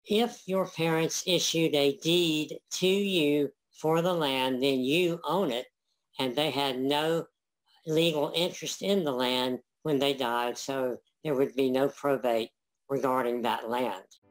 If your parents issued a deed to you for the land, then you own it, and they had no legal interest in the land when they died, so there would be no probate regarding that land.